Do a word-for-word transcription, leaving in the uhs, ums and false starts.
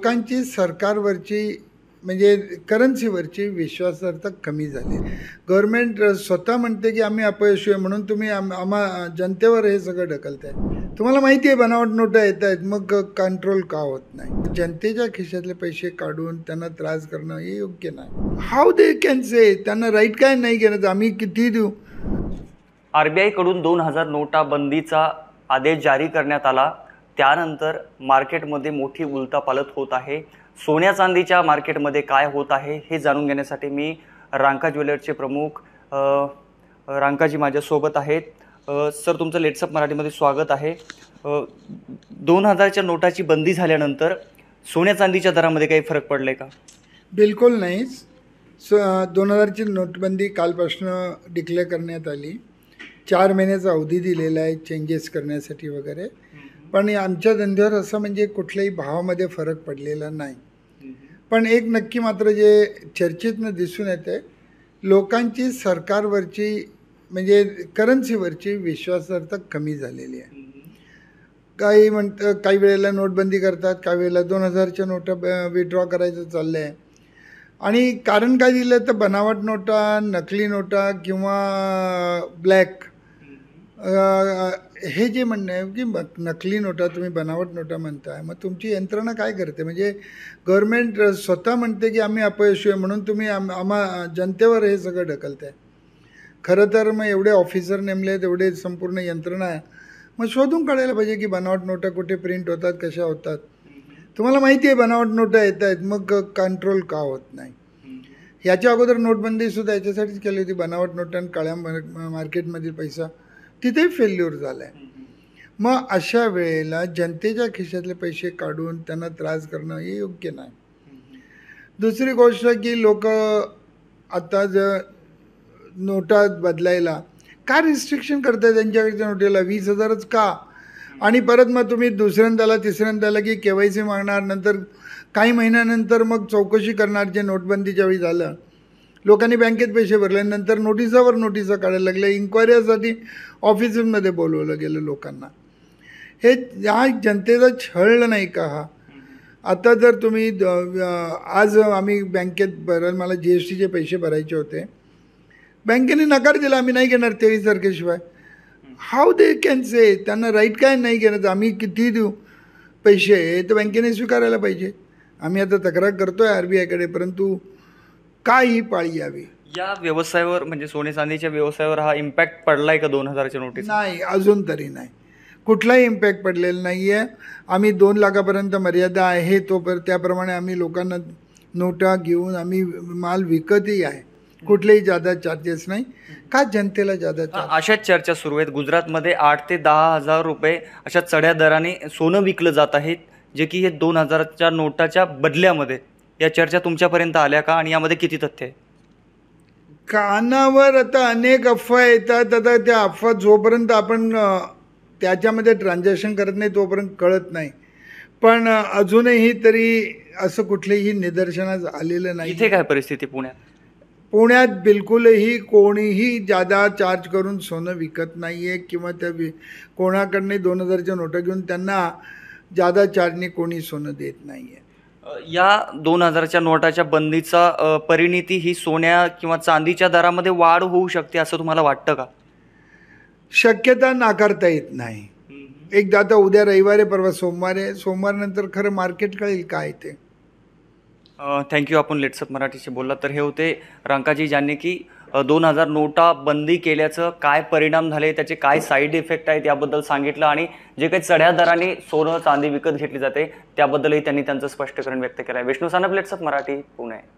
लोकांची सरकारवरची म्हणजे करन्सीवरची विश्वासार्हता कमी झाली. गव्हर्नमेंट स्वतः म्हणते की आम्ही अपयशी आहे म्हणून तुम्ही आम आम्हा जनतेवर हे सगळं ढकलताय. तुम्हाला माहिती आहे बनावट नोटा येत आहेत, मग कंट्रोल का होत नाही? जनतेच्या खिशातले पैसे काढून त्यांना त्रास करणं हे योग्य नाही. हाऊ दे कॅन से, त्यांना राईट काय नाही घेणं, आम्ही किती देऊ? आरबीआय कडून दोन हजार नोटा बंदीचा आदेश जारी करण्यात आला. त्यानंतर मार्केटमध्ये मोठी उलथापालथ होत आहे. सोन्या चांदीच्या मार्केटमध्ये काय होत आहे हे जाणून घेण्यासाठी मी रांका ज्वेलर्सचे प्रमुख रांकाजी माझ्यासोबत आहेत. सर, तुमचं लेट्सअप मराठीमध्ये स्वागत आहे. दोन हजारच्या नोटाची बंदी झाल्यानंतर सोन्या चांदीच्या दरामध्ये काही फरक पडले का? बिलकुल नाही. सो दोन हजारची नोटबंदी कालपासून डिक्लेअर करण्यात आली. चार महिन्याचा अवधी दिलेला आहे चेंजेस करण्यासाठी वगैरे. पण आमच्या धंद्यावर असं म्हणजे कुठल्याही भावामध्ये फरक पडलेला नाही. पण एक नक्की मात्र जे चर्चेतनं दिसून येते, लोकांची सरकारवरची म्हणजे करन्सीवरची विश्वासार्हता कमी झालेली आहे. काही म्हणतं काही वेळेला नोटबंदी करतात, काही वेळेला दोन हजारच्या नोटा विड्रॉ करायचं चाललं आहे. आणि कारण काय दिलं तर बनावट नोटा, नकली नोटा किंवा ब्लॅक हे जे म्हणणं आहे की नकली नोटा तुम्ही बनावट नोटा म्हणताय, मग तुमची यंत्रणा काय करते? म्हणजे गव्हर्नमेंट स्वतः म्हणते की आम्ही अपयशी आहे म्हणून तुम्ही आम आम्हा जनतेवर हे सगळं ढकलताय. खरं तर मग एवढे ऑफिसर नेमले आहेत, एवढे संपूर्ण यंत्रणा आहे, मग शोधून काढायला पाहिजे की बनावट नोटा कुठे प्रिंट होतात, कशा होतात. तुम्हाला माहिती आहे बनावट नोटा येत आहेत, मग कंट्रोल का होत नाही? याच्या अगोदर नोटबंदीसुद्धा याच्यासाठीच केली होती. बनावट नोटा आणि काळ्या मार्केटमधील पैसा तिथे फेल्युअर झाला आहे. मग अशा वेळेला जनतेच्या खिशातले पैसे काढून त्यांना त्रास करणं हे योग्य नाही. दुसरी गोष्ट की लोक आता जर नोटा बदलायला का रिस्ट्रिक्शन करताय त्यांच्याकडच्या नोटेला? वीस हजारच का? आणि परत मग तुम्ही दुसऱ्यांदाला तिसऱ्यांदाला की के वाय सी मागणार, नंतर काही महिन्यानंतर मग चौकशी करणार. जे नोटबंदीच्या वेळी झालं, लोकांनी बँकेत पैसे भरले, नंतर नोटिसावर नोटिसा काढायला लागल्या, इन्क्वायरीसाठी ऑफिसमध्ये बोलवलं गेलं लोकांना. हे हा जनतेचा छळ नाही का हा? आता जर तुम्ही आज आम्ही बँकेत भरायला, मला जी एस टीचे पैसे भरायचे होते, बँकेने नकार दिला, आम्ही नाही घेणार तेवीस तारखेशिवाय. हाऊ दे कॅन से, त्यांना राईट काय नाही घेणं, आम्ही किती देऊ पैसे, तर बँकेने स्वीकारायला पाहिजे. आम्ही आता तक्रार करतोय आर बी आयकडे, परंतु काय ही पाळी यावी? या व्यवसायावर म्हणजे सोने चांदीच्या व्यवसायावर हा इम्पॅक्ट पडलाय का दोन हजारच्या नोटीस? नाही, अजून तरी नाही, कुठलाही इम्पॅक्ट पडलेला नाही आहे. आम्ही दोन लाखापर्यंत मर्यादा आहे तोपर्यंत त्याप्रमाणे आम्ही लोकांना नोटा घेऊन आम्ही माल विकतही आहे. कुठलेही जादा चार्जेस नाही. का जनतेला जादा चार्ज? अशाच चर्चा सुरू आहेत. गुजरातमध्ये आठ ते दहा हजार रुपये अशा चढ्या दराने सोनं विकलं जात आहेत, जे की हे दोन हजारच्या नोटाच्या बदल्यामध्ये. या चर्चा तुमच्यापर्यंत आल्या का आणि यामध्ये किती तथ्य आहे? कानावर आता अनेक अफवा येतात. आता त्या अफवा जोपर्यंत आपण त्याच्यामध्ये ट्रान्झॅक्शन करत नाही तोपर्यंत कळत नाही. पण अजूनही तरी असं कुठलेही निदर्शनास आलेलं नाही. इथे काय परिस्थिती पुण्यात? पुण्यात बिलकुलही कोणीही जादा चार्ज करून सोनं विकत नाही आहे किंवा त्या वि कोणाकडने दोन हजारच्या नोटा घेऊन त्यांना जादा चार्जने कोणी सोनं देत नाही आहे. या दोन हजारच्या नोटाच्या बंदीचा परिणिती ही सोन्या किंवा चांदीच्या दरामध्ये वाढ होऊ शकते असं तुम्हाला वाटतं का? शक्यता नाकारता येत नाही. एकदा आता उद्या रविवार, परवा सोमवार आहे, सोमवारनंतर खरं मार्केट कळेल काय ते. थँक्यू. आपण लेट्सअप मराठीशी बोलला. तर हे होते रांकाजी, ज्यांनी की दोन हजार नोटा बंदी केल्याचं काय परिणाम झाले, त्याचे काय साईड इफेक्ट आहेत याबद्दल सांगितलं, आणि जे काही चढ्या दराने सोनं चांदी विकत घेतली जाते त्याबद्दलही त्यांनी त्यांचं स्पष्टीकरण व्यक्त केलं आहे. विष्णू सानप, लेट्सअप मराठी, पुणे.